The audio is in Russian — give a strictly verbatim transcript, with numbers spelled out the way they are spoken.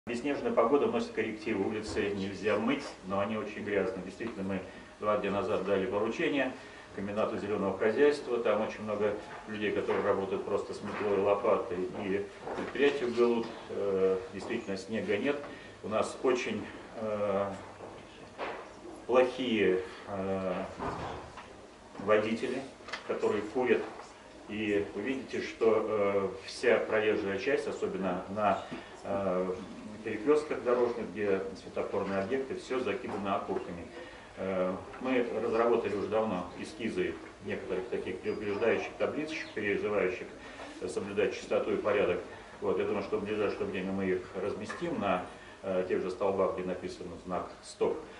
Бесснежная погода вносит коррективы. Улицы нельзя мыть, но они очень грязные. Действительно, мы два дня назад дали поручение комбинату зеленого хозяйства. Там очень много людей, которые работают просто с метлой, лопатой, и предприятию ГЛУТ. Действительно, снега нет. У нас очень э, плохие э, водители, которые курят. И вы видите, что э, вся проезжая часть, особенно на э, перекрестках дорожных, где светофорные объекты, все закидано окурками. Э, мы разработали уже давно эскизы некоторых таких предупреждающих табличек, призывающих соблюдать чистоту и порядок. Вот, я думаю, что в ближайшее время мы их разместим на э, тех же столбах, где написан знак «Стоп».